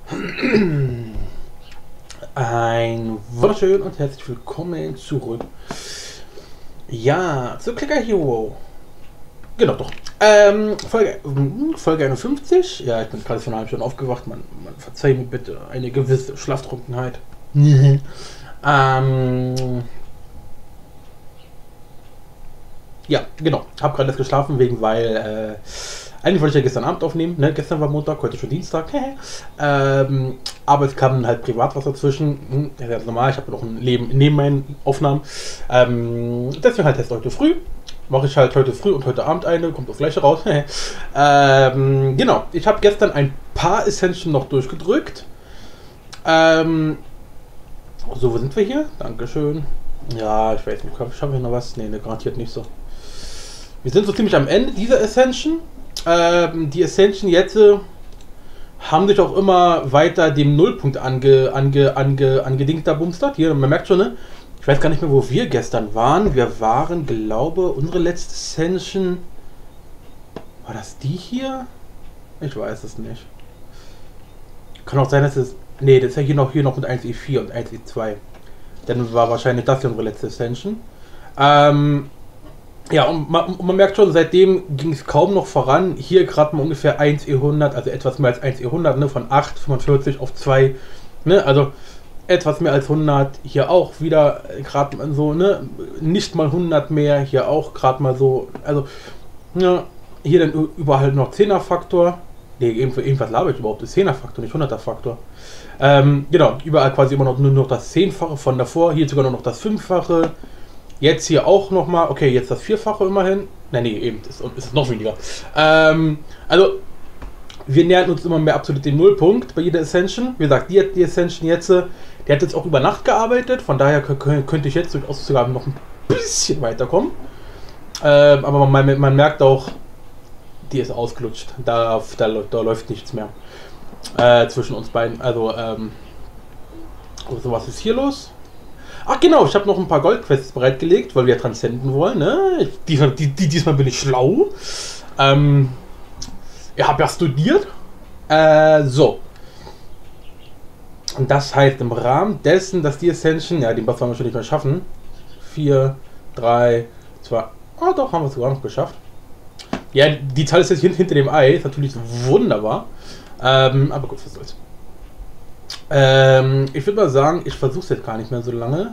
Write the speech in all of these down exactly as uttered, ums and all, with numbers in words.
Ein wunderschön und herzlich willkommen zurück. Ja, zu Clicker Hero. Genau, doch. Ähm, Folge, Folge einundfünfzig. Ja, ich bin gerade von einer halben Stunde aufgewacht. Man, man verzeiht mir bitte eine gewisse Schlaftrunkenheit. ähm, ja, genau. Hab gerade erst geschlafen, wegen, weil, äh, eigentlich wollte ich ja gestern Abend aufnehmen, ne? Gestern war Montag, heute schon Dienstag. ähm, aber es kam halt privat was dazwischen. Hm, das ist ganz normal, ich habe noch ein Leben neben meinen Aufnahmen. Ähm, deswegen halt erst heute früh. Mache ich halt heute früh und heute Abend eine, kommt das gleiche raus. ähm, genau, ich habe gestern ein paar Essentials noch durchgedrückt. Ähm, so, wo sind wir hier? Dankeschön. Ja, ich weiß nicht, schaffen wir noch was? Nee, ne, garantiert nicht so. Wir sind so ziemlich am Ende dieser Ascension. Ähm, die Ascension jetzt äh, haben sich auch immer weiter dem Nullpunkt ange, ange, ange, angedingt da bumstert. Hier, man merkt schon, ne? Ich weiß gar nicht mehr, wo wir gestern waren. Wir waren, glaube unsere letzte Ascension. War das die hier? Ich weiß es nicht. Kann auch sein, dass es. Ne, das ist ja hier noch, hier noch mit eins E vier und eins E zwei. Dann war wahrscheinlich das hier unsere letzte Ascension. Ähm. Ja, und man, und man merkt schon, seitdem ging es kaum noch voran. Hier gerade mal ungefähr eins E hundert, also etwas mehr als eins E hundert, ne, von acht fünfundvierzig auf zwei, ne, also etwas mehr als hundert. Hier auch wieder gerade mal so, ne, nicht mal hundert mehr, hier auch gerade mal so, also, ne, hier dann überall noch zehner Faktor. Ne, irgendwas laber ich überhaupt, das zehner Faktor, nicht hunderter Faktor. Ähm, genau, überall quasi immer noch nur noch das zehnfache von davor, hier sogar nur noch das fünffache. Jetzt hier auch nochmal, okay, jetzt das Vierfache immerhin. Nein, nee, eben, ist, ist noch weniger. Ähm, also, wir nähern uns immer mehr absolut den Nullpunkt bei jeder Ascension. Wie gesagt, die, die Ascension jetzt, die hat jetzt auch über Nacht gearbeitet, von daher könnte ich jetzt durchaus sogar noch ein bisschen weiterkommen. Ähm, aber man, man merkt auch, die ist ausgelutscht. Da, da, da läuft nichts mehr äh, zwischen uns beiden. Also, ähm, so, was ist hier los? Ach genau, ich habe noch ein paar Goldquests bereitgelegt, weil wir transzenden wollen. Ne? Die, die, die, diesmal bin ich schlau. Ähm, ich habe ja studiert. Äh, so. Und das heißt, im Rahmen dessen, dass die Ascension, ja, den Buff haben wir schon nicht mehr schaffen. vier, drei, zwei, ah doch, haben wir es sogar noch geschafft. Ja, die Zahl ist jetzt hinter dem Ei, ist natürlich wunderbar. Ähm, aber gut, was soll's. Ähm, ich würde mal sagen, ich versuche es jetzt gar nicht mehr so lange.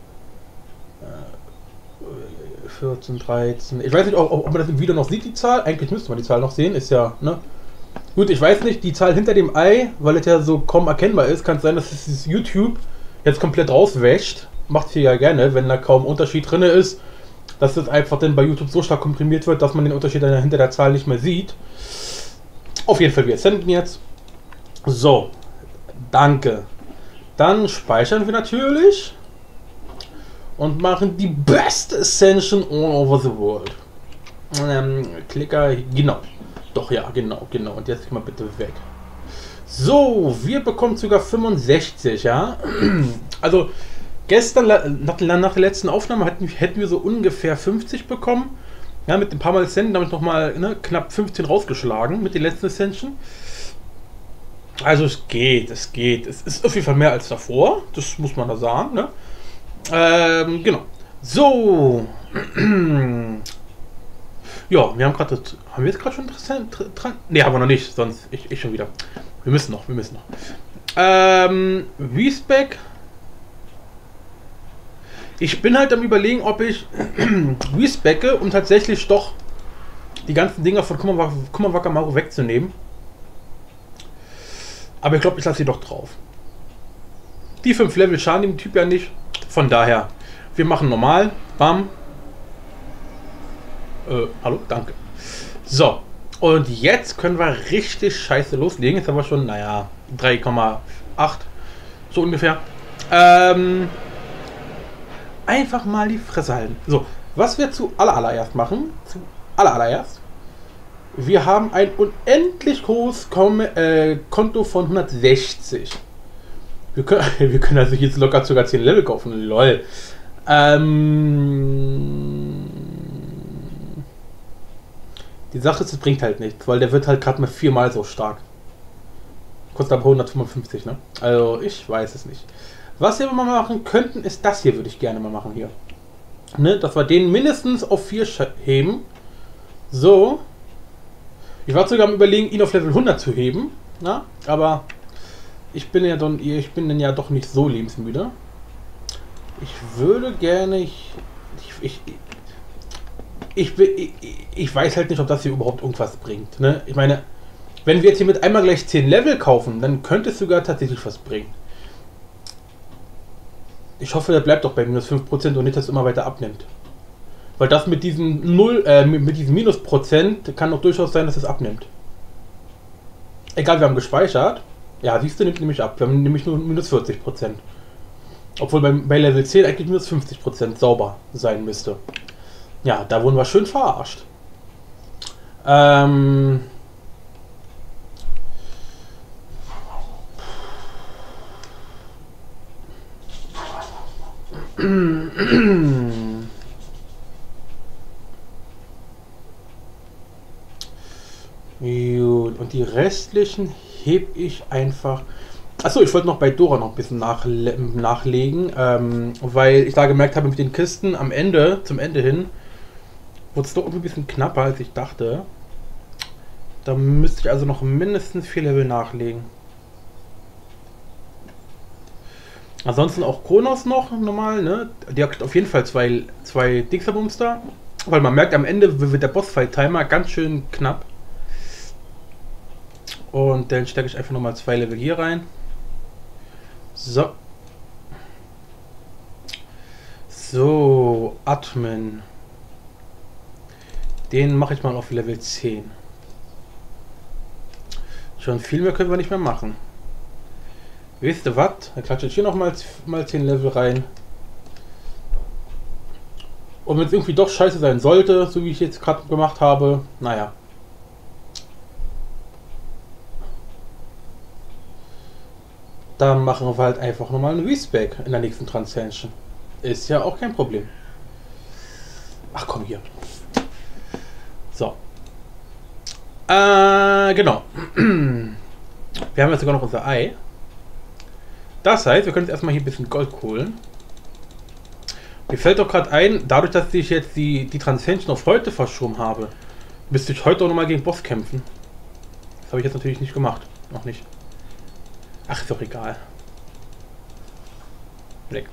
Äh, vierzehn, dreizehn. Ich weiß nicht, ob, ob man das im Video noch sieht, die Zahl. Eigentlich müsste man die Zahl noch sehen. Ist ja, ne? Gut, ich weiß nicht, die Zahl hinter dem Ei, weil es ja so kaum erkennbar ist, kann es sein, dass es YouTube jetzt komplett rauswäscht. Macht es hier ja gerne, wenn da kaum Unterschied drin ist, dass es einfach dann bei YouTube so stark komprimiert wird, dass man den Unterschied hinter der Zahl nicht mehr sieht. Auf jeden Fall, wir senden jetzt. So. Danke. Dann speichern wir natürlich und machen die beste Ascension all over the world. Ähm, Klicker, genau. Doch, ja, genau, genau. Und jetzt geh mal bitte weg. So, wir bekommen sogar fünfundsechzig, ja. Also, gestern, nach, nach der letzten Aufnahme, hätten, hätten wir so ungefähr fünfzig bekommen. Ja, mit ein paar Mal Ascension, damit nochmal ne, knapp fünfzehn rausgeschlagen mit den letzten Ascension. Also es geht, es geht. Es ist auf jeden Fall mehr als davor. Das muss man da sagen, ne? Ähm, genau. So. Ja, wir haben gerade das. Haben wir jetzt gerade schon dran? Ne, haben wir noch nicht. Sonst ich, ich schon wieder. Wir müssen noch, wir müssen noch. Ähm, Respec. Ich bin halt am Überlegen, ob ich Respecke, um tatsächlich doch die ganzen Dinger von Kumawakamaru wegzunehmen. Aber ich glaube, ich lasse sie doch drauf. Die fünf Level schaden dem Typ ja nicht. Von daher, wir machen normal. Bam. Äh, hallo, danke. So, und jetzt können wir richtig scheiße loslegen. Jetzt haben wir schon, naja, drei Komma acht. So ungefähr. Ähm, einfach mal die Fresse halten. So, was wir zu allererst machen, zu allererst. Wir haben ein unendlich hohes Kom äh, Konto von hundertsechzig. Wir können, wir können also jetzt locker sogar zehn Level kaufen. Lol. Ähm, die Sache ist, es bringt halt nichts, weil der wird halt gerade mal viermal so stark. Kostet aber hundertfünfundfünfzig, ne? Also ich weiß es nicht. Was wir mal machen könnten, ist das hier, würde ich gerne mal machen hier. Ne? Dass wir den mindestens auf vier heben. So. Ich war sogar am Überlegen, ihn auf Level hundert zu heben. Na? Aber ich bin ja doch, ich bin ja doch nicht so lebensmüde. Ich würde gerne... Ich, ich, ich, ich, ich, ich weiß halt nicht, ob das hier überhaupt irgendwas bringt. Ne? Ich meine, wenn wir jetzt hier mit einmal gleich zehn Level kaufen, dann könnte es sogar tatsächlich was bringen. Ich hoffe, der bleibt doch bei minus fünf Prozent und nicht, dass es immer weiter abnimmt. Weil das mit diesem null, äh, mit diesem Minus-Prozent kann doch durchaus sein, dass es abnimmt. Egal, wir haben gespeichert. Ja, siehst du, nimmt nämlich ab. Wir haben nämlich nur minus vierzig Prozent. Obwohl bei, bei Level zehn eigentlich minus fünfzig Prozent sauber sein müsste. Ja, da wurden wir schön verarscht. Ähm... Gut, und die restlichen heb ich einfach. Achso, ich wollte noch bei Dora noch ein bisschen nachle nachlegen, ähm, weil ich da gemerkt habe mit den Kisten am Ende, zum Ende hin, wurde es doch ein bisschen knapper als ich dachte. Da müsste ich also noch mindestens vier Level nachlegen. Ansonsten auch Kronos noch normal, ne? Die hat auf jeden Fall zwei, zwei Dixer-Bumster. Weil man merkt, am Ende wird der Bossfight-Timer ganz schön knapp. Und dann stecke ich einfach nochmal zwei Level hier rein. So. So, Admin. Den mache ich mal auf Level zehn. Schon viel mehr können wir nicht mehr machen. Wisst ihr was? Dann klatsche ich hier nochmal mal zehn Level rein. Und wenn es irgendwie doch scheiße sein sollte, so wie ich jetzt gerade gemacht habe, naja. Dann machen wir halt einfach nochmal einen Respec in der nächsten Transcension. Ist ja auch kein Problem. Ach komm hier. So. Äh, genau. Wir haben jetzt sogar noch unser Ei. Das heißt, wir können jetzt erstmal hier ein bisschen Gold holen. Mir fällt doch gerade ein, dadurch, dass ich jetzt die, die Transcension auf heute verschoben habe, müsste ich heute auch nochmal gegen Boss kämpfen. Das habe ich jetzt natürlich nicht gemacht. Noch nicht. Ach, ist doch egal. Weg.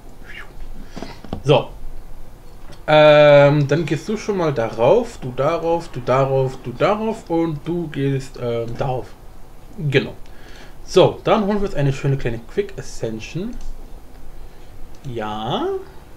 So. Ähm, dann gehst du schon mal darauf, du darauf, du darauf, du darauf und du gehst ähm, darauf. Genau. So, dann holen wir uns eine schöne kleine Quick Ascension. Ja.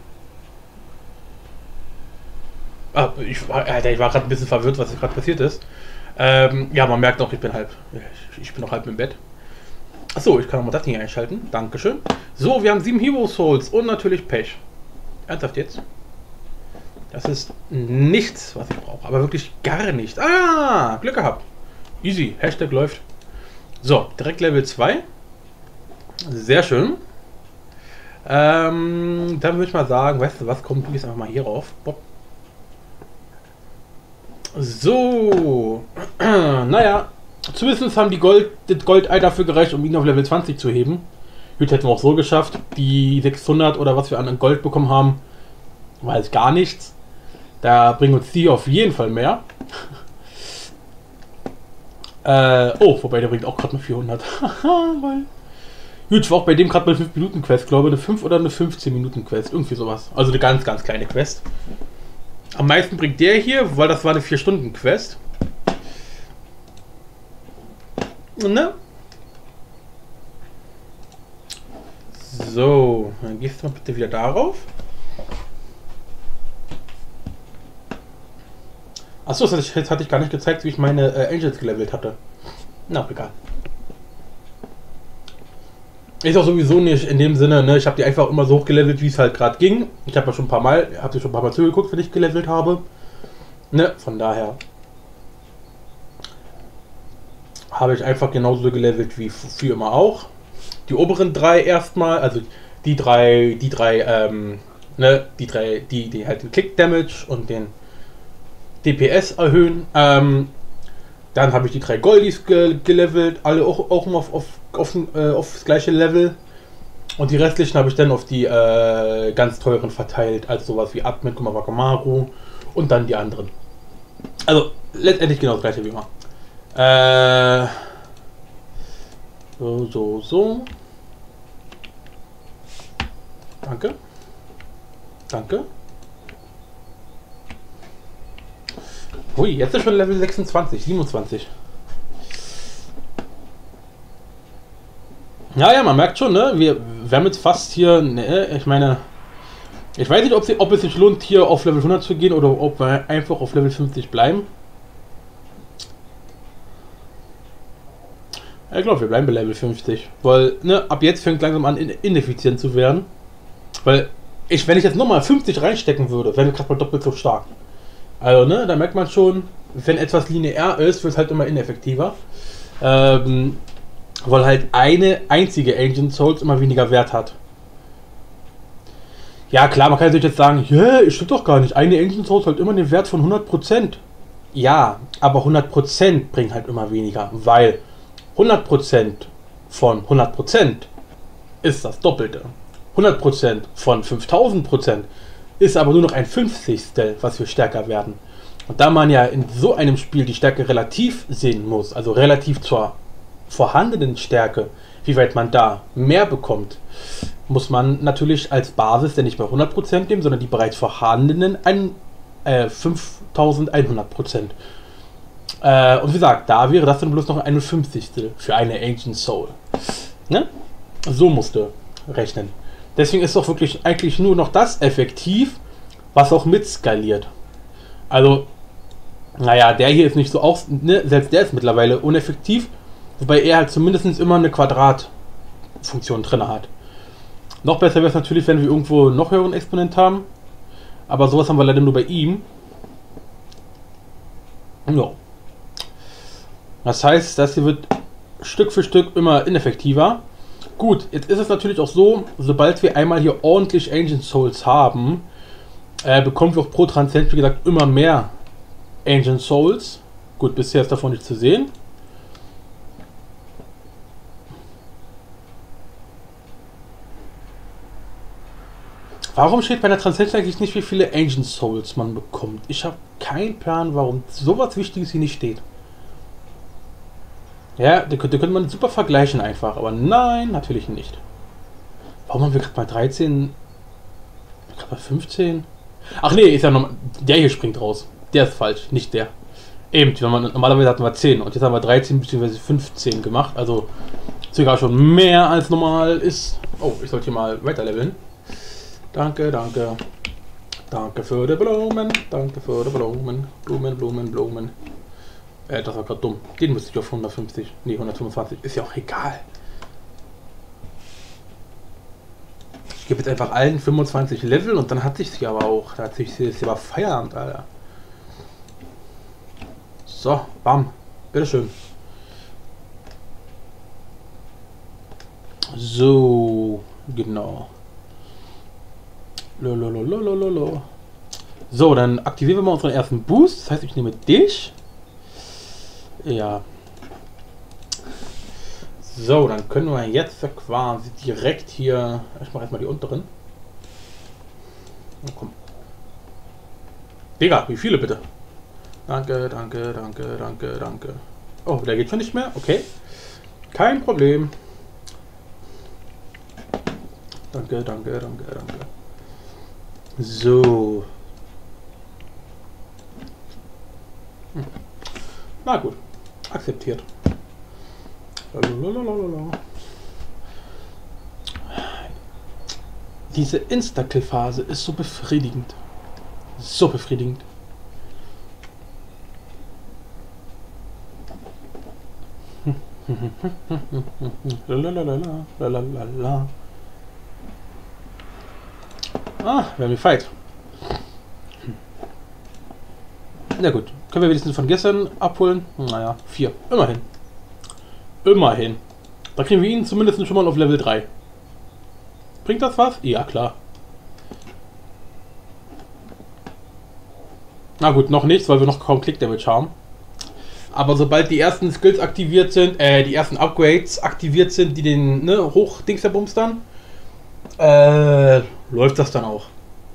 Ah, ich war, Alter, ich war gerade ein bisschen verwirrt, was gerade passiert ist. Ähm, ja, man merkt auch, ich bin halb. Ich, ich bin noch halb im Bett. Achso, ich kann auch mal das Ding einschalten. Dankeschön. So, wir haben sieben Hero Souls und natürlich Pech. Ernsthaft jetzt? Das ist nichts, was ich brauche. Aber wirklich gar nicht. Ah, Glück gehabt. Easy. Hashtag läuft. So, direkt Level zwei. Sehr schön. Ähm, dann würde ich mal sagen, weißt du was, komm, du gehst einfach mal hier rauf. Bob. So. Naja, zumindest haben die Gold, das Goldei dafür gereicht, um ihn auf Level zwanzig zu heben. Gut, hätten wir auch so geschafft. Die sechshundert oder was wir an Gold bekommen haben, war jetzt gar nichts. Da bringen uns die auf jeden Fall mehr. Äh, oh, wobei der bringt auch gerade nur vierhundert. Gut, ich war auch bei dem gerade eine fünf Minuten Quest, glaube ich, eine fünf oder eine fünfzehn Minuten Quest, irgendwie sowas. Also eine ganz, ganz kleine Quest. Am meisten bringt der hier, weil das war eine vier Stunden Quest. Ne? So, dann gehst du mal bitte wieder darauf. Achso, das hatte ich, hatte ich gar nicht gezeigt, wie ich meine äh, Angels gelevelt hatte. Na, egal. Ist auch sowieso nicht in dem Sinne, ne? Ich habe die einfach immer so hochgelevelt, wie es halt gerade ging. Ich habe ja schon ein paar Mal, habt ihr schon ein paar Mal zugeguckt, wenn ich gelevelt habe. Ne, von daher habe ich einfach genauso gelevelt wie für immer auch. Die oberen drei erstmal, also die drei, die drei, ähm, ne, die drei, die, die halt den Click Damage und den D P S erhöhen, ähm, Dann habe ich die drei Goldies ge gelevelt, alle auch, auch auf, auf, auf, äh, auf das gleiche Level. Und die restlichen habe ich dann auf die äh, ganz teuren verteilt, als sowas wie Admin, Kumawakamaru und dann die anderen. Also letztendlich genau das gleiche wie immer. Äh, so, so, so. Danke. Danke. Ui, jetzt ist schon Level sechsundzwanzig, siebenundzwanzig. Ja, ja, man merkt schon, ne? Wir, wir haben jetzt fast hier, ne, ich meine, ich weiß nicht, ob, sie, ob es sich lohnt, hier auf Level hundert zu gehen oder ob wir einfach auf Level fünfzig bleiben. Ja, ich glaube, wir bleiben bei Level fünfzig, weil, ne, ab jetzt fängt langsam an, ineffizient zu werden. Weil, ich, wenn ich jetzt nochmal fünfzig reinstecken würde, wären wir gerade mal doppelt so stark. Also, ne, da merkt man schon, wenn etwas linear ist, wird es halt immer ineffektiver. Ähm, weil halt eine einzige Ancient Souls immer weniger Wert hat. Ja, klar, man kann natürlich jetzt sagen, ja, yeah, stimmt doch gar nicht. Eine Ancient Souls hat immer den Wert von hundert Prozent. Ja, aber hundert Prozent bringt halt immer weniger, weil hundert Prozent von hundert Prozent ist das Doppelte. hundert Prozent von fünftausend Prozent ist aber nur noch ein Fünfzigstel, was wir stärker werden. Und da man ja in so einem Spiel die Stärke relativ sehen muss, also relativ zur vorhandenen Stärke, wie weit man da mehr bekommt, muss man natürlich als Basis denn nicht bei hundert Prozent nehmen, sondern die bereits vorhandenen ein, äh, fünftausendeinhundert Prozent. Äh, und wie gesagt, da wäre das dann bloß noch eine Fünfzigstel für eine Ancient Soul. Ne? So musste rechnen. Deswegen ist doch wirklich eigentlich nur noch das effektiv, was auch mit skaliert. Also, naja, der hier ist nicht so auch, ne, selbst der ist mittlerweile uneffektiv, wobei er halt zumindest immer eine Quadratfunktion drin hat. Noch besser wäre es natürlich, wenn wir irgendwo noch höheren Exponent haben, aber sowas haben wir leider nur bei ihm. Ja. Das heißt, das hier wird Stück für Stück immer ineffektiver. Gut, jetzt ist es natürlich auch so, sobald wir einmal hier ordentlich Ancient Souls haben, äh, bekommen wir auch pro Transcend, wie gesagt, immer mehr Ancient Souls. Gut, bisher ist davon nicht zu sehen. Warum steht bei der Transcend eigentlich nicht, wie viele Ancient Souls man bekommt? Ich habe keinen Plan, warum sowas Wichtiges hier nicht steht. Ja, da könnte, könnte man super vergleichen einfach, aber nein, natürlich nicht. Warum haben wir gerade mal dreizehn? Gerade mal fünfzehn? Ach nee, ist ja noch, der hier springt raus. Der ist falsch, nicht der. Eben, normalerweise hatten wir zehn und jetzt haben wir dreizehn bzw. fünfzehn gemacht, also sogar schon mehr als normal ist. Oh, ich sollte hier mal weiterleveln. Danke, danke. Danke für die Blumen, danke für die Blumen. Blumen, Blumen, Blumen. Äh, das war gerade dumm. Den müsste ich auf hundertfünfzig, nee, hundertfünfundzwanzig. Ist ja auch egal. Ich gebe jetzt einfach allen fünfundzwanzig Level und dann hat sich sie aber auch. Da hat sich sie aber Feierabend, Alter. So, bam. Bitteschön. So, genau. Lololololololo. So, dann aktivieren wir mal unseren ersten Boost. Das heißt, ich nehme dich. Ja. So, dann können wir jetzt quasi direkt hier. Ich mache erstmal die unteren. Oh, komm. Digga, wie viele bitte? Danke, danke, danke, danke, danke. Oh, der geht schon nicht mehr? Okay. Kein Problem. Danke, danke, danke, danke. So. Hm. Na gut. Akzeptiert. Lalalala. Diese Insta-Kill-Phase ist so befriedigend. So befriedigend. Lalalala. Lalalala. Ah, wir haben die Fight. Na gut, können wir wenigstens von gestern abholen? Naja, vier. Immerhin. Immerhin. Da kriegen wir ihn zumindest schon mal auf Level drei. Bringt das was? Ja, klar. Na gut, noch nichts, weil wir noch kaum Click-Damage haben. Aber sobald die ersten Skills aktiviert sind, äh, die ersten Upgrades aktiviert sind, die den, ne, Hochdings der Bums dann, äh, läuft das dann auch.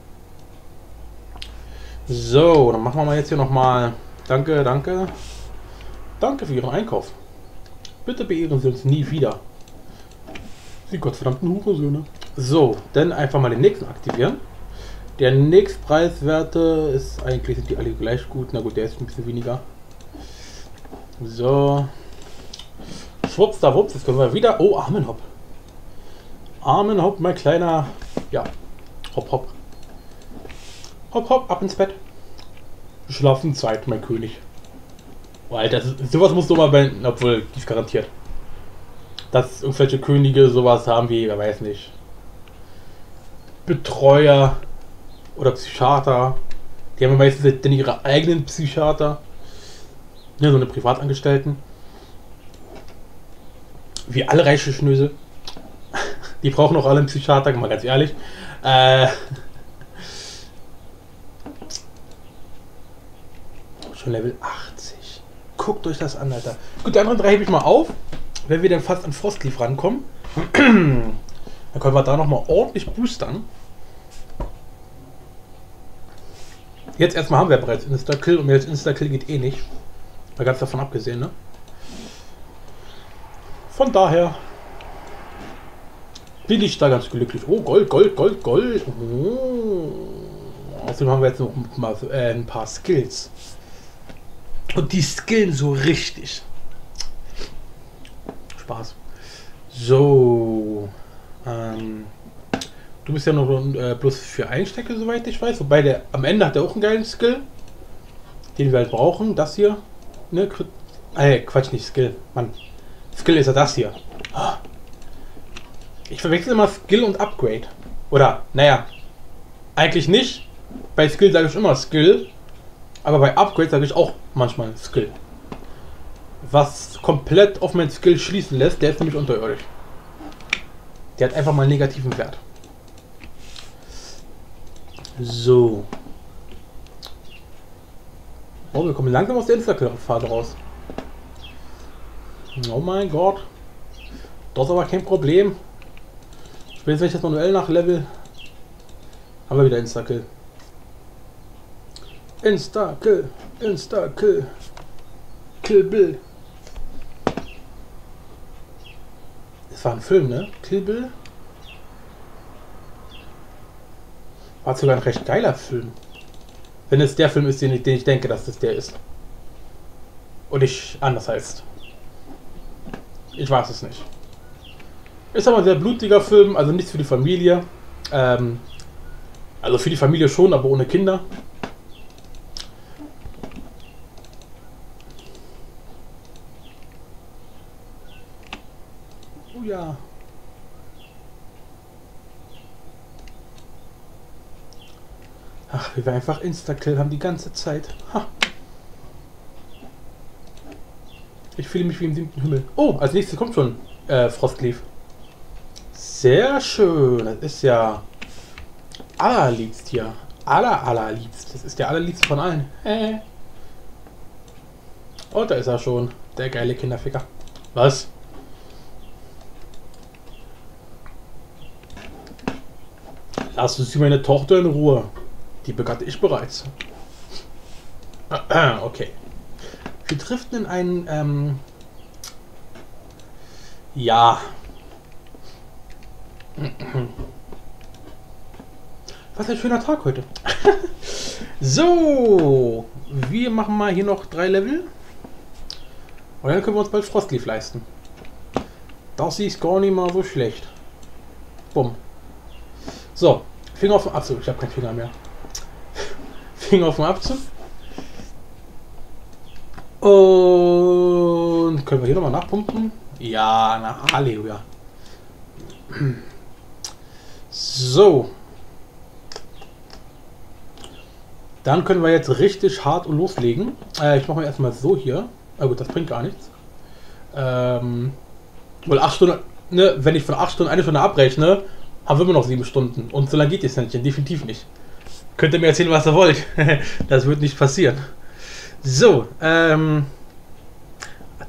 So, dann machen wir mal jetzt hier nochmal. Danke, danke. Danke für Ihren Einkauf. Bitte beehren Sie uns nie wieder. Sie gottverdammten Hurensöhne. So, dann einfach mal den nächsten aktivieren. Der nächstpreiswerte ist eigentlich, sind die alle gleich gut. Na gut, der ist ein bisschen weniger. So. Schwupps, da wups, jetzt können wir wieder. Oh, Armenhopp. Armenhopp, mein kleiner. Ja. Hopp, hopp. Hopp, hopp, ab ins Bett. Schlafenzeit, mein König. Oh, Alter, sowas musst du mal beenden, obwohl, die ist garantiert. Dass irgendwelche Könige sowas haben wie, wer weiß nicht. Betreuer oder Psychiater. Die haben meistens dann ihre eigenen Psychiater. Ja, so eine Privatangestellten. Wie alle reiche Schnösel. Die brauchen auch alle einen Psychiater, mal ganz ehrlich. Äh, schon Level achtzig. Guckt euch das an, Alter. Gut, die anderen drei hebe ich mal auf. Wenn wir dann fast an Frostleaf rankommen, dann können wir da nochmal ordentlich boostern. Jetzt erstmal haben wir bereits Insta-Kill und jetzt Insta-Kill geht eh nicht. Mal ganz davon abgesehen, ne? Von daher bin ich da ganz glücklich. Oh, Gold, Gold, Gold, Gold. Oh. Außerdem haben wir jetzt noch mal, äh, ein paar Skills. Und die skillen so richtig. Spaß. So. Ähm, du bist ja noch äh, bloß für Einstecke, soweit ich weiß. Wobei der am Ende hat er auch einen geilen Skill. Den wir halt brauchen. Das hier. Ne? Äh, Quatsch, nicht Skill. Mann. Skill ist ja das hier. Ich verwechsel immer Skill und Upgrade. Oder, naja. Eigentlich nicht. Bei Skill sage ich immer Skill. Aber bei Upgrade sage ich auch manchmal Skill. Was komplett auf meinen Skill schließen lässt, der ist nämlich unterirdisch. Der hat einfach mal einen negativen Wert. So. Oh, wir kommen langsam aus der Insta-Kill-Phase raus. Oh mein Gott. Das ist aber kein Problem. Spätestens wenn ich das manuell nachlevel, haben wir wieder Insta-Kill. Insta-Kill. Insta-Kill. Kill Bill. Das war ein Film, ne? Kill Bill. War sogar ein recht geiler Film. Wenn es der Film ist, den ich, den ich denke, dass das der ist. Und nicht anders heißt. Ich weiß es nicht. Ist aber ein sehr blutiger Film, also nichts für die Familie. Ähm, also für die Familie schon, aber ohne Kinder. Oh ja. Ach, wie wir einfach Insta-Kill haben die ganze Zeit. Ha. Ich fühle mich wie im siebten Himmel. Oh, als nächstes kommt schon äh, Frostleaf. Sehr schön. Das ist ja allerliebst hier. Aller, allerliebst. Das ist der allerliebste von allen. Äh. Oh, da ist er schon. Der geile Kinderficker. Was? Lassen Sie meine Tochter in Ruhe. Die begatte ich bereits. Okay. Wir driften in einen, ähm... ja. Was ein schöner Tag heute. So. Wir machen mal hier noch drei Level. Und dann können wir uns bald Frostleaf leisten. Das ist gar nicht mal so schlecht. Bumm. So. Finger auf den Abzug. Ich habe keinen Finger mehr. Finger auf den Abzug. Und können wir hier nochmal nachpumpen? Ja, na Halleluja. So. Dann können wir jetzt richtig hart und loslegen. Äh, ich mache mal erstmal so hier. Na gut, das bringt gar nichts. Ähm, weil acht Stunden, ne, wenn ich von acht Stunden eine Stunde abrechne, haben wir immer noch sieben Stunden. Und so lange geht es nicht, definitiv nicht. Könnt ihr mir erzählen, was ihr wollt. Das wird nicht passieren. So, ähm,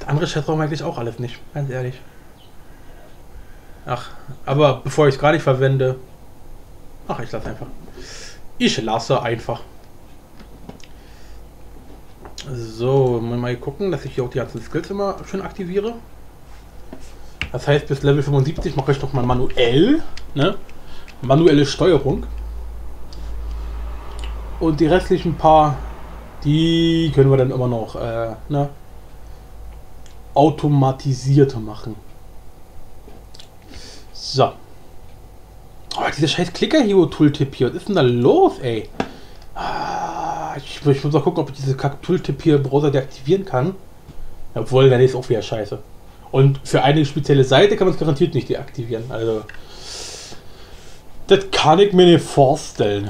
Das andere Scheiß brauchen wir eigentlich auch alles nicht, ganz ehrlich. Ach, aber bevor ich es gar nicht verwende... Ach, ich lasse einfach. Ich lasse einfach. So, mal gucken, dass ich hier auch die ganzen Skills immer schön aktiviere. Das heißt, bis Level fünfundsiebzig mache ich noch mal manuell, ne? Manuelle Steuerung. Und die restlichen paar, die können wir dann immer noch, äh, ne? Automatisierte machen. So. Oh, dieser scheiß Clicker-Hero-Tooltip hier. Was ist denn da los, ey? Ah, ich, ich muss mal gucken, ob ich diese Kack-Tooltip hier im Browser deaktivieren kann. Obwohl, dann ist auch wieder scheiße. Und für eine spezielle Seite kann man es garantiert nicht deaktivieren. Also, das kann ich mir nicht vorstellen.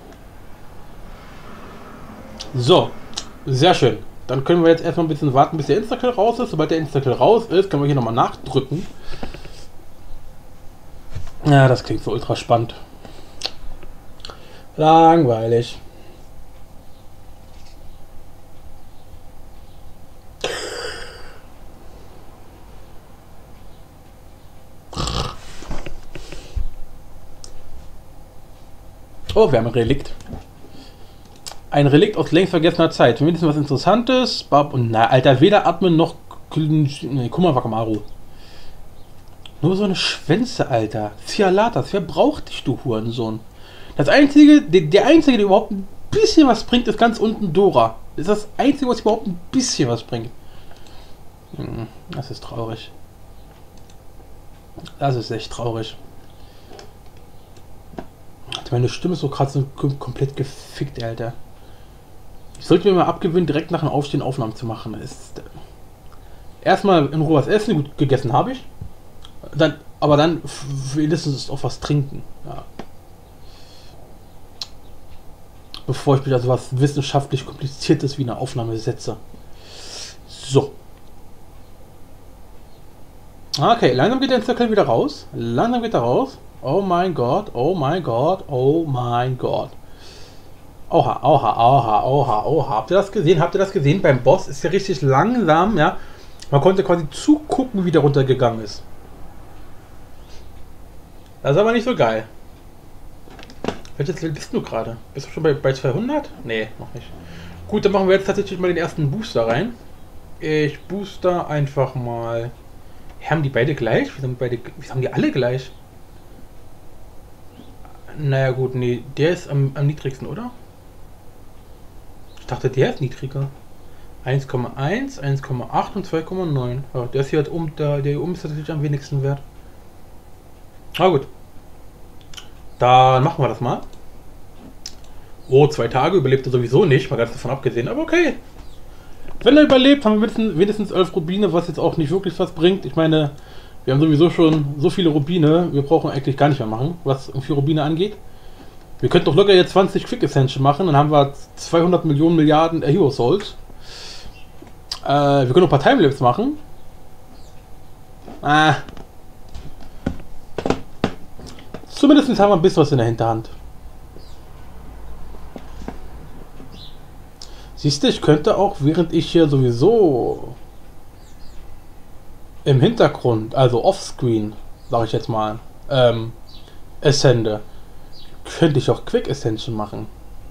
So, sehr schön. Dann können wir jetzt erstmal ein bisschen warten, bis der Instakill raus ist. Sobald der Instakill raus ist, können wir hier nochmal nachdrücken. Ja, das klingt so ultra spannend. Langweilig. Oh, wir haben ein Relikt. Ein Relikt aus längst vergessener Zeit. Mindestens was Interessantes. Bab und na, Alter, weder Atmen noch. Ne, guck mal, Wakamaru. Nur so eine Schwänze, Alter. Cialatas, wer braucht dich, du Hurensohn? Das einzige, der, der einzige, der überhaupt ein bisschen was bringt, ist ganz unten Dora. Das ist das einzige, was überhaupt ein bisschen was bringt. Hm, das ist traurig. Das ist echt traurig. Meine Stimme ist so gerade so komplett gefickt, Alter. Ich sollte mir mal abgewöhnen, direkt nach dem Aufstehen Aufnahmen zu machen. Ist erstmal in Ruhe was essen, gut gegessen habe ich. Dann, aber dann wenigstens auch was trinken. Ja. Bevor ich mich also was wissenschaftlich kompliziertes wie eine Aufnahme setze. So. Okay, langsam geht der Instakill wieder raus. Langsam geht er raus. Oh mein Gott, oh mein Gott, oh mein Gott. Oha, oha, oha, oha, oha. Habt ihr das gesehen? Habt ihr das gesehen? Beim Boss ist ja richtig langsam, ja. Man konnte quasi zugucken, wie der runtergegangen ist. Das ist aber nicht so geil. Welches Level bist du gerade? Bist du schon bei, bei zweihundert? Nee, noch nicht. Gut, dann machen wir jetzt tatsächlich mal den ersten Booster rein. Ich booster einfach mal... Haben die beide gleich? Wie haben die, beide, wie haben die alle gleich? Naja gut, nee, der ist am, am niedrigsten, oder? Ich dachte, der ist niedriger. eins Komma eins, eins Komma acht und zwei Komma neun. Ja, der ist hier halt um, der, der hier oben ist natürlich am wenigsten wert. Na gut. Dann machen wir das mal. Oh, zwei Tage überlebt er sowieso nicht, mal ganz davon abgesehen, aber okay. Wenn er überlebt, haben wir wenigstens elf Rubine, was jetzt auch nicht wirklich was bringt. Ich meine, wir haben sowieso schon so viele Rubine, wir brauchen eigentlich gar nicht mehr machen, was irgendwie Rubine angeht. Wir könnten doch locker jetzt zwanzig Quick Ascension machen, dann haben wir zweihundert Millionen Milliarden Hero Souls. Äh, wir können noch ein paar Timelapse machen. Ah. Zumindest haben wir ein bisschen was in der Hinterhand. Siehst du, ich könnte auch, während ich hier sowieso im Hintergrund, also offscreen, sage ich jetzt mal, ähm, Ascende, könnte ich auch Quick Ascension machen.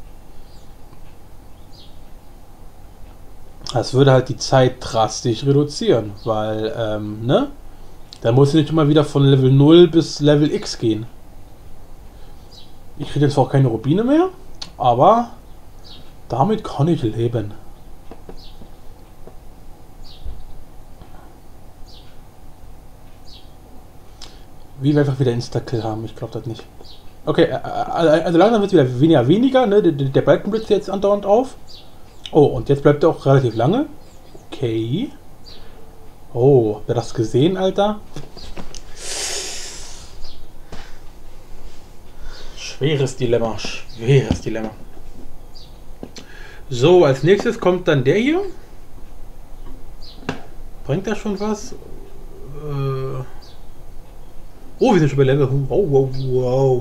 Das würde halt die Zeit drastisch reduzieren, weil, ähm, ne? Da muss ich nicht immer wieder von Level null bis Level X gehen. Ich kriege jetzt auch keine Rubine mehr, aber damit kann ich leben. Wie wir einfach wieder Insta-Kill haben, ich glaube das nicht. Okay, also langsam wird es wieder weniger weniger, ne? Der, der Balken blitzt jetzt andauernd auf. Oh, und jetzt bleibt er auch relativ lange. Okay. Oh, habt ihr das gesehen, Alter? Schweres Dilemma, schweres Dilemma. So, als nächstes kommt dann der hier. Bringt das schon was? Äh oh, wir sind schon bei Level. Wow, wow, wow.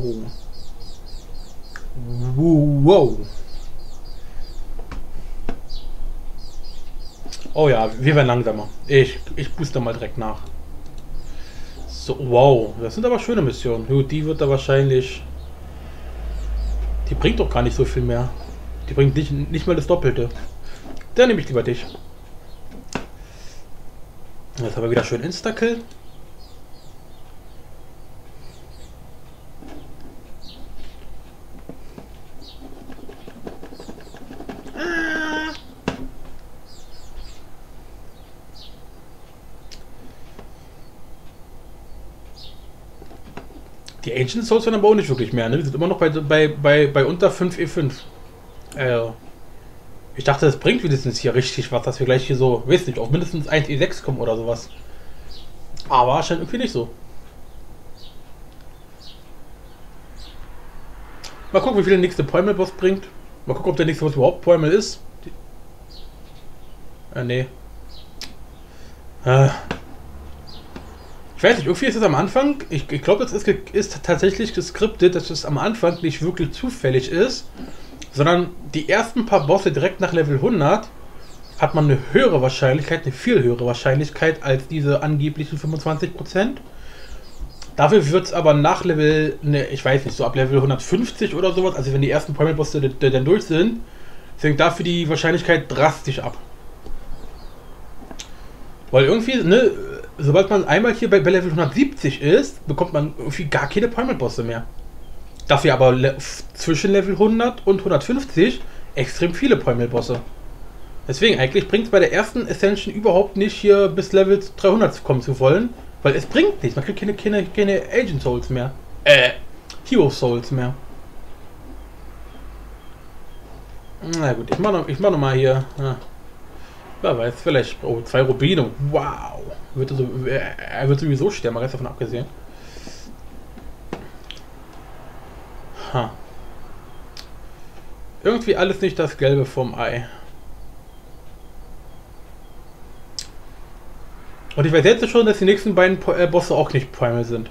Wow. Oh ja, wir werden langsamer. Ich, ich booste mal direkt nach. So, wow. Das sind aber schöne Missionen. Gut, die wird da wahrscheinlich... Die bringt doch gar nicht so viel mehr. Die bringt nicht, nicht mal das Doppelte. Dann nehme ich lieber dich. Jetzt haben wir wieder schön Instakill. Die Ancient Souls werden aber auch nicht wirklich mehr, ne? Wir sind immer noch bei, bei, bei, bei unter fünf E fünf. Äh, ich dachte, das bringt wenigstens hier richtig was, dass wir gleich hier so, weiß nicht, auf mindestens eins E sechs kommen oder sowas. Aber scheint irgendwie nicht so. Mal gucken, wie viel der nächste Poimel-Boss bringt. Mal gucken, ob der nächste Boss überhaupt Poimel ist. Äh, nee. Äh. Ich weiß nicht, irgendwie ist es am Anfang, ich, ich glaube, das ist, ist tatsächlich geskriptet, dass es am Anfang nicht wirklich zufällig ist, sondern die ersten paar Bosse direkt nach Level hundert hat man eine höhere Wahrscheinlichkeit, eine viel höhere Wahrscheinlichkeit als diese angeblichen fünfundzwanzig Prozent. Dafür wird es aber nach Level, ne, ich weiß nicht, so ab Level hundertfünfzig oder sowas, also wenn die ersten Poimel-Bosse dann durch sind, sinkt dafür die Wahrscheinlichkeit drastisch ab. Weil irgendwie, ne, sobald man einmal hier bei, bei Level hundertsiebzig ist, bekommt man irgendwie gar keine Poimel-Bosse mehr. Dafür aber le zwischen Level hundert und hundertfünfzig extrem viele Poimel-Bosse. Deswegen, eigentlich bringt es bei der ersten Ascension überhaupt nicht, hier bis Level dreihundert kommen zu wollen, weil es bringt nichts. Man kriegt keine, keine, keine Agent Souls mehr. Äh, Hero Souls mehr. Na gut, ich mach noch, ich mach noch mal hier. Ja. Wer weiß, vielleicht oh, zwei Rubine. Wow. Wird so, er wird sowieso sterben, mal ganz davon abgesehen. Ha. Irgendwie alles nicht das Gelbe vom Ei. Und ich weiß jetzt schon, dass die nächsten beiden po äh, Bosse auch nicht Primal sind.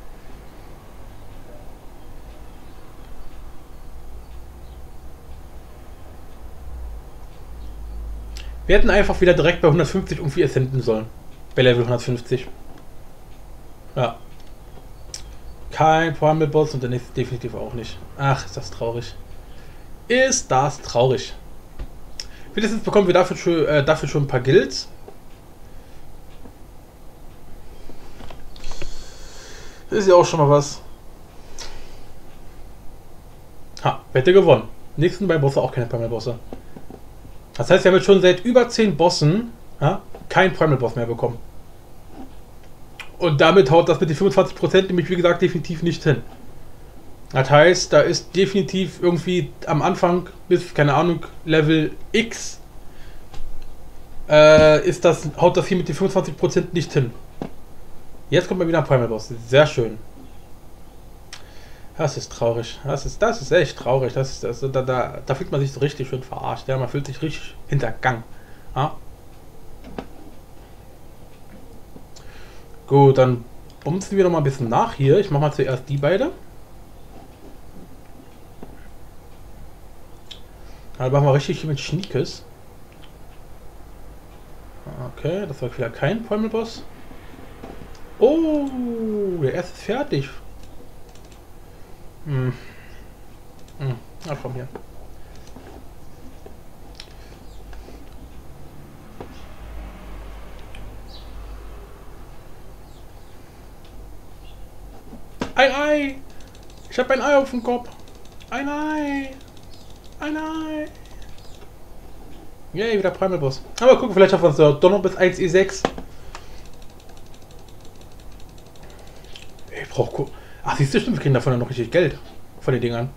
Wir hätten einfach wieder direkt bei hundertfünfzig irgendwie ascenden sollen. Bei Level hundertfünfzig. Ja. Kein Primal-Boss und der nächste definitiv auch nicht. Ach, ist das traurig. Ist das traurig. Wenigstens bekommen wir dafür schon, äh, dafür schon ein paar Guilds. Ist ja auch schon mal was. Ha, Wette gewonnen. Nächsten beiden Bosse auch keine Primal-Bosse. Das heißt, wir haben jetzt schon seit über zehn Bossen ja, keinen Primal-Boss mehr bekommen. Und damit haut das mit den fünfundzwanzig Prozent nämlich, wie gesagt, definitiv nicht hin. Das heißt, da ist definitiv irgendwie am Anfang bis, keine Ahnung, Level X äh, ist das, haut das hier mit den fünfundzwanzig Prozent nicht hin. Jetzt kommt mal wieder ein Primal-Boss. Sehr schön. Das ist traurig. Das ist, das ist echt traurig. Das ist, das, da, da, da fühlt man sich so richtig schön verarscht. Ja, man fühlt sich richtig hintergangen. Ja? Gut, dann bumsen wir noch mal ein bisschen nach hier. Ich mache mal zuerst die beide. Dann machen wir richtig mit Schniekes. Okay, das war wieder kein Primal-Boss. Oh, der erste ist fertig. Hm. Hm. Ach komm hier. Ein Ei! Ich habe ein Ei auf dem Kopf. Ein Ei! Ein Ei! Yay, wieder Primal-Boss. Aber gucken, vielleicht schaffen wir es doch noch bis eins E sechs. Ich brauche... Ach, siehst du, stimmt, wir kriegen davon ja noch richtig Geld. Von den Dingern.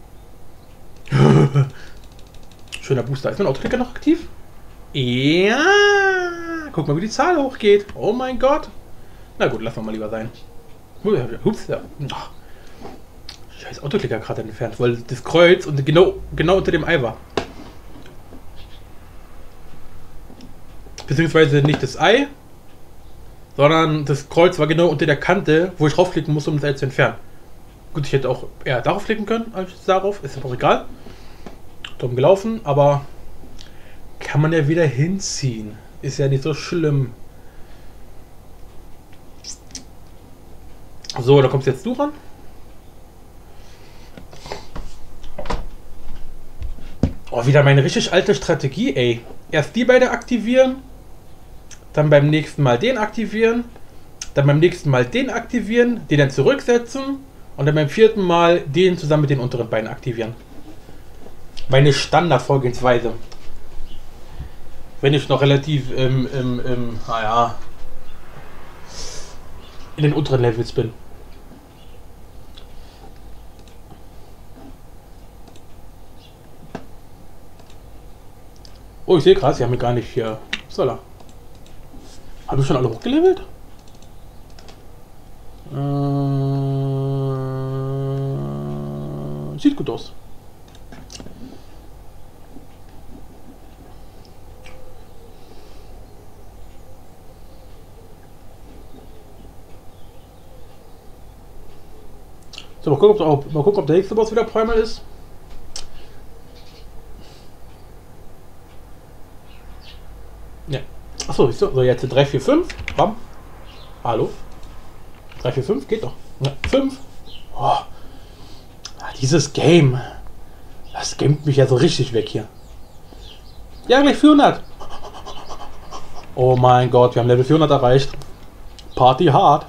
Schöner Booster. Ist mein Autoklicker noch aktiv? Ja! Guck mal, wie die Zahl hochgeht. Oh mein Gott. Na gut, lassen wir mal lieber sein. Ups, ja. Ach. Scheiß Autoklicker gerade entfernt, weil das Kreuz und genau, genau unter dem Ei war. Beziehungsweise nicht das Ei, sondern das Kreuz war genau unter der Kante, wo ich draufklicken musste, um das Ei zu entfernen. Gut, ich hätte auch eher darauf klicken können, als darauf. Ist aber auch egal. Dumm gelaufen, aber kann man ja wieder hinziehen. Ist ja nicht so schlimm. So, da kommst jetzt du ran. Oh, wieder meine richtig alte Strategie, ey. Erst die beide aktivieren, dann beim nächsten Mal den aktivieren, dann beim nächsten Mal den aktivieren, den dann zurücksetzen und dann beim vierten Mal den zusammen mit den unteren beiden aktivieren. Meine Standardvorgehensweise. Wenn ich noch relativ im, im, im, naja, in den unteren Levels bin. Oh, ich sehe gerade, sie haben mir gar nicht hier. Soll er? Haben wir schon alle hochgelevelt? Äh, sieht gut aus. So, mal gucken, ob, mal gucken, ob der nächste Boss wieder Primal ist. Ja. Achso, so, jetzt drei, vier, fünf. Bam. Hallo. drei, vier, fünf geht doch. Ja, fünf. Oh. Dieses Game. Das gamet mich ja so richtig weg hier. Ja, gleich vierhundert. Oh mein Gott, wir haben Level vierhundert erreicht. Party hard.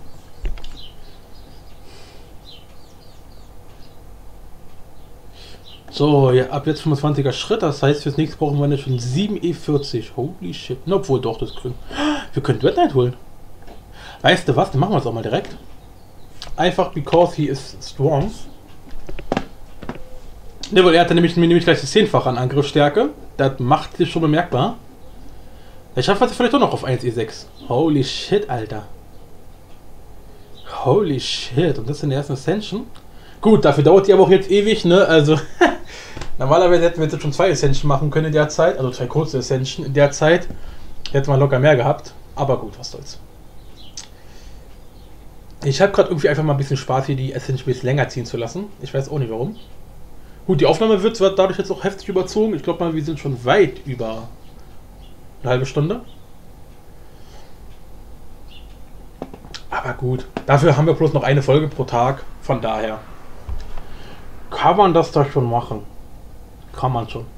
So, ja, ab jetzt fünfundzwanziger Schritt, das heißt, fürs nächste brauchen wir schon sieben E vierzig. Holy shit. Na, obwohl doch, das können. Wir können Dread Knight holen. Weißt du was? Dann machen wir es auch mal direkt. Einfach because he is strong. Ne, weil er hatte nämlich, nämlich gleich das zehnfache an Angriffsstärke. Das macht sich schon bemerkbar. Ich schaffe es vielleicht doch noch auf eins E sechs. Holy shit, Alter. Holy shit. Und das in der ersten Ascension? Gut, dafür dauert die aber auch jetzt ewig, ne? Also, normalerweise hätten wir jetzt schon zwei Ascension machen können in der Zeit. Also zwei kurze Ascension in der Zeit. Hätten wir locker mehr gehabt. Aber gut, was soll's. Ich habe gerade irgendwie einfach mal ein bisschen Spaß, hier die Ascension ein bisschen länger ziehen zu lassen. Ich weiß auch nicht warum. Gut, die Aufnahme wird zwar dadurch jetzt auch heftig überzogen. Ich glaube mal, wir sind schon weit über eine halbe Stunde. Aber gut, dafür haben wir bloß noch eine Folge pro Tag. Von daher kann man das doch schon machen. Kann man schon.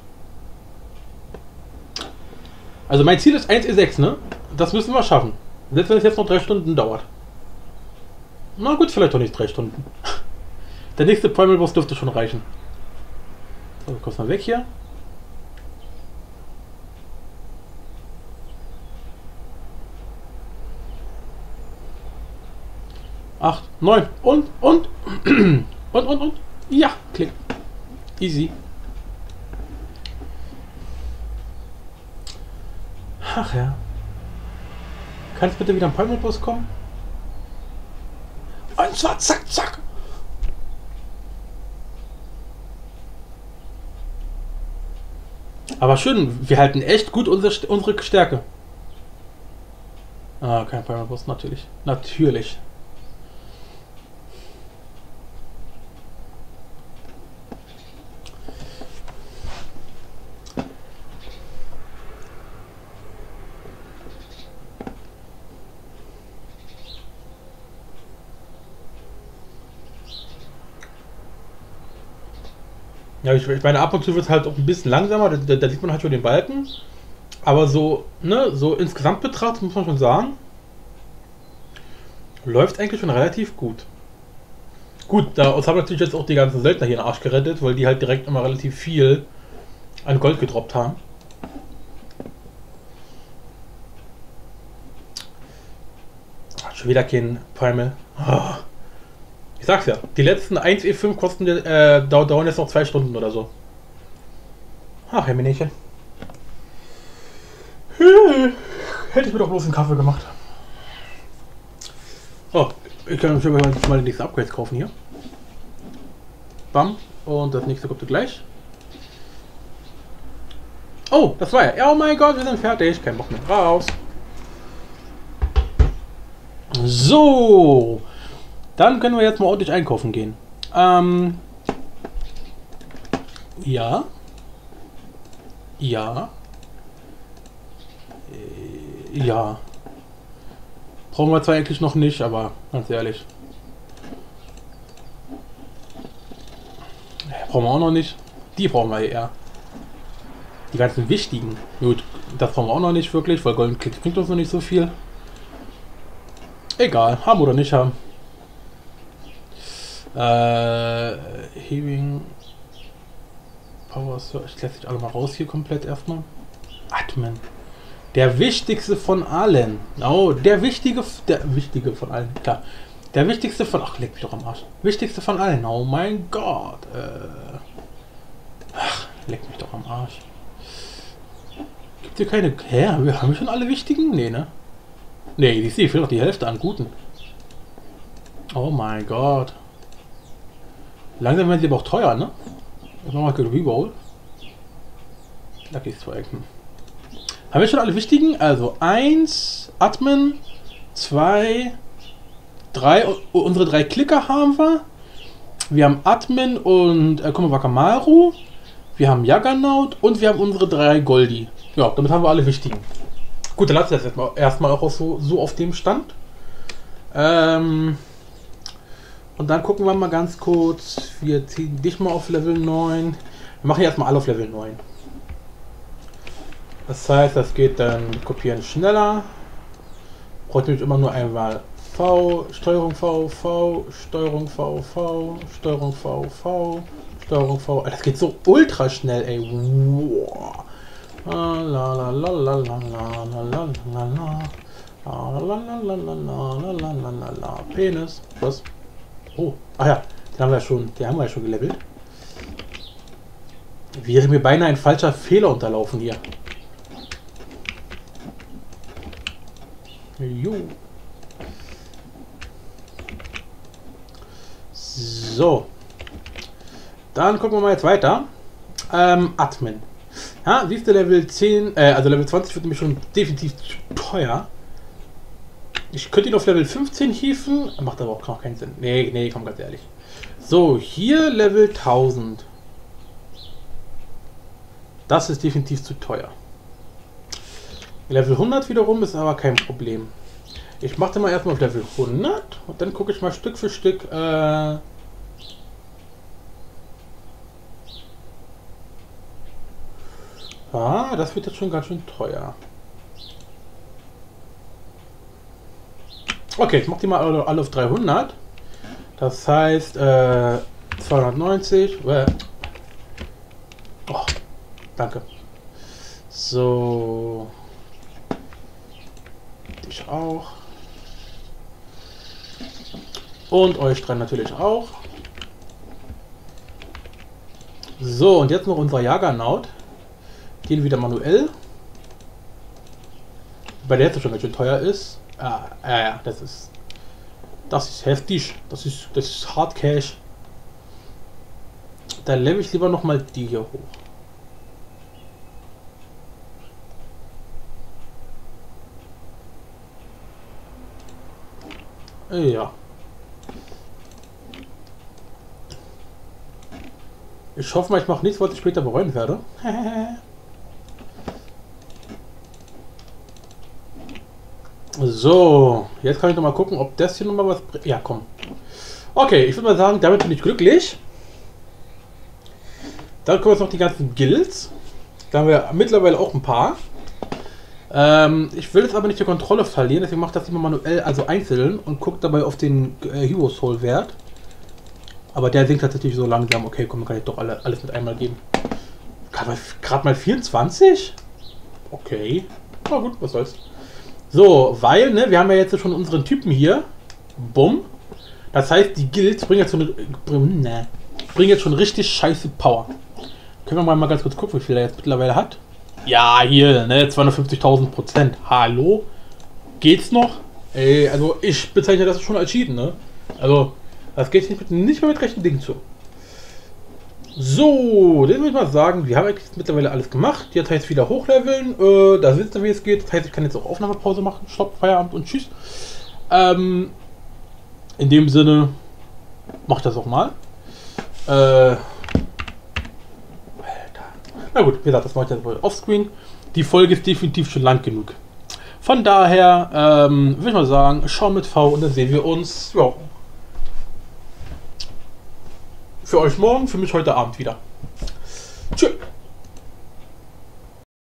Also mein Ziel ist eins E sechs, ne? Das müssen wir schaffen. Selbst wenn es jetzt noch drei Stunden dauert. Na gut, vielleicht doch nicht drei Stunden. Der nächste Primal Boss dürfte schon reichen. So, kommst mal weg hier. acht, neun und, und, und, und, und. Ja, klick. Easy. Ach ja. Kann es bitte wieder ein Primal Boss kommen? Und zwar zack, zack. Aber schön, wir halten echt gut unsere, unsere Stärke. Ah, kein Primal Boss, natürlich. Natürlich. Ja, ich, ich meine, ab und zu wird es halt auch ein bisschen langsamer, da, da, da sieht man halt schon den Balken. Aber so, ne, so insgesamt betrachtet muss man schon sagen, läuft eigentlich schon relativ gut. Gut, da uns haben natürlich jetzt auch die ganzen Söldner hier in den Arsch gerettet, weil die halt direkt immer relativ viel an Gold gedroppt haben. Ach, schon wieder kein Primal. Oh. Ich sag's ja, die letzten eins E fünf kosten, äh, dauern jetzt noch zwei Stunden oder so. Ach, Herr Minächen. Hätte ich mir doch bloß einen Kaffee gemacht. Oh, ich kann schon mal die nächsten Upgrades kaufen hier. Bam. Und das nächste kommt gleich. Oh, das war ja. Oh mein Gott, wir sind fertig. Kein Bock mehr. Raus. So. Dann können wir jetzt mal ordentlich einkaufen gehen. Ähm. Ja. Ja. Ja. Brauchen wir zwar eigentlich noch nicht, aber ganz ehrlich. Brauchen wir auch noch nicht. Die brauchen wir eher. Die ganzen wichtigen. Gut, das brauchen wir auch noch nicht wirklich, weil Golden Klicks bringt uns noch nicht so viel. Egal, haben oder nicht haben. Äh, Hearing. Power Search. Ich lasse dich alle mal raus hier komplett erstmal. Atmen. Der wichtigste von allen. Oh, der wichtige, der wichtige von allen, klar. Der wichtigste von, ach, leck mich doch am Arsch. Wichtigste von allen, oh mein Gott. Äh, ach, leck mich doch am Arsch. Gibt hier keine, hä, wir haben schon alle wichtigen? Nee, ne? Nee, ich sehe, fehlt doch die Hälfte an guten. Oh mein Gott. Langsam werden sie aber auch teuer, ne? Ich mach mal ein Reroll. Lucky Strike. Hm. Haben wir schon alle wichtigen? Also eins, Admin, zwei, drei, unsere drei Klicker haben wir. Wir haben Admin und äh, Kuma Wakamaru. Wir haben Juggernaut und wir haben unsere drei Goldi. Ja, damit haben wir alle wichtigen. Gut, dann lassen wir das erstmal, erstmal auch so, so auf dem Stand. Ähm, und dann gucken wir mal ganz kurz. Wir ziehen dich mal auf Level neun. Wir machen erstmal alle auf Level neun. Das heißt, das geht dann mit Kopieren schneller. Braucht nämlich immer nur einmal V, Steuerung V, V, Steuerung V, V, Steuerung V, V, Steuerung V. Das geht so ultra schnell, ey. Wow. La la la la la la la la la la la Penis. Was? Oh, ach ja, den haben wir schon, den haben wir ja schon gelevelt. Wäre mir beinahe ein falscher Fehler unterlaufen hier. Jo. So. Dann gucken wir mal jetzt weiter. Ähm, Admin. Ja, siehst du, Level zehn, äh, also Level zwanzig wird nämlich schon definitiv zu teuer. Ich könnte ihn auf Level fünfzehn hieven, macht aber auch keinen Sinn. Nee, nee, komm, ganz ehrlich. So, hier Level tausend. Das ist definitiv zu teuer. Level hundert wiederum ist aber kein Problem. Ich mache den mal erstmal auf Level hundert und dann gucke ich mal Stück für Stück. Äh ah, das wird jetzt schon ganz schön teuer. Okay, ich mache die mal alle, alle auf dreihundert. Das heißt äh, zweihundertneunzig. Äh oh, danke. So. Ich auch. Und euch drei natürlich auch. So, und jetzt noch unser Juggernaut. Den wieder manuell. Weil der jetzt schon ganz schön teuer ist. Ah, ja, ja, das ist. Das ist heftig. Das ist, das ist Hard Cash. Dann level ich lieber noch mal die hier hoch. Ja. Ich hoffe mal, ich mache nichts, was ich später bereuen werde. So, jetzt kann ich noch mal gucken, ob das hier noch mal was bringt. Ja, komm. Okay, ich würde mal sagen, damit bin ich glücklich. Dann kommen jetzt noch die ganzen Guilds. Da haben wir mittlerweile auch ein paar. Ähm, ich will jetzt aber nicht die Kontrolle verlieren, deswegen mache ich das immer manuell, also einzeln und gucke dabei auf den äh, Hero Soul Wert. Aber der sinkt tatsächlich so langsam. Okay, komm, kann ich doch alle, alles mit einmal geben. Gerade mal vierundzwanzig? Okay. Na gut, was soll's. So, weil, ne, wir haben ja jetzt schon unseren Typen hier. Bumm. Das heißt, die Guilds bringen jetzt schon, ne, bringen jetzt schon richtig scheiße Power. Können wir mal, mal ganz kurz gucken, wie viel er jetzt mittlerweile hat. Ja, hier, ne, zweihundertfünfzigtausend Prozent. Hallo? Geht's noch? Ey, also ich bezeichne das schon als Cheaten, ne? Also, das geht nicht, nicht mehr mit rechten Dingen zu. So, dann würde ich mal sagen, wir haben eigentlich mittlerweile alles gemacht. Jetzt heißt wieder hochleveln. Äh, da wisst ihr, wie es geht. Das heißt, ich kann jetzt auch Aufnahmepause machen. Stopp, Feierabend und tschüss. Ähm, in dem Sinne, macht das auch mal. Äh, Alter. Na gut, wie gesagt, das mache ich jetzt wohl offscreen. Die Folge ist definitiv schon lang genug. Von daher ähm, würde ich mal sagen, schau mit V und dann sehen wir uns ja, für euch morgen, für mich heute Abend wieder.